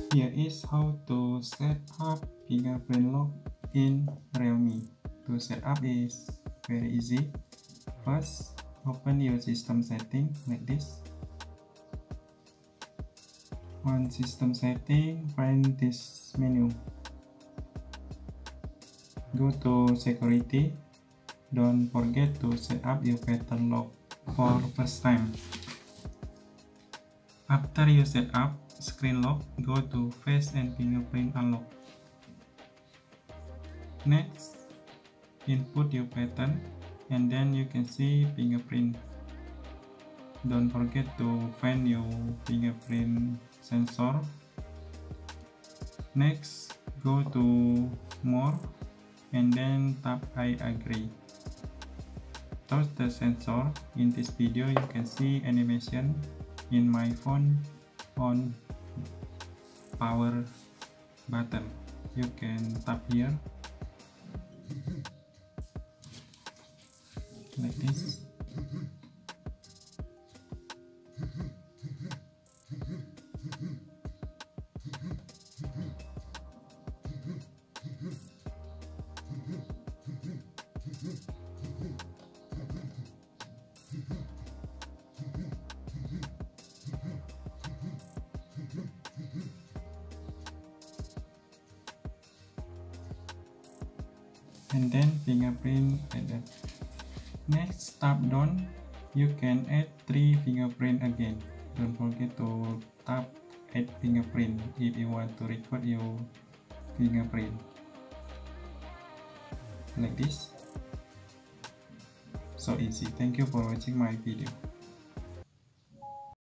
Here is how to set up fingerprint lock in Realme. To set up is very easy. First, open your system setting like this. On system setting, find this menu. Go to security. Don't forget to set up your pattern lock for first time. After you set up screen lock, go to face and fingerprint unlock. Next, input your pattern and then you can see fingerprint. Don't forget to find your fingerprint sensor. Next, go to more and then tap I agree. Touch the sensor. In this video you can see animation in my phone on power button. You can tap here like this. And then fingerprint added. Next, tap down. You can add 3 fingerprint again. Don't forget to tap add fingerprint if you want to record your fingerprint like this. So easy. Thank you for watching my video.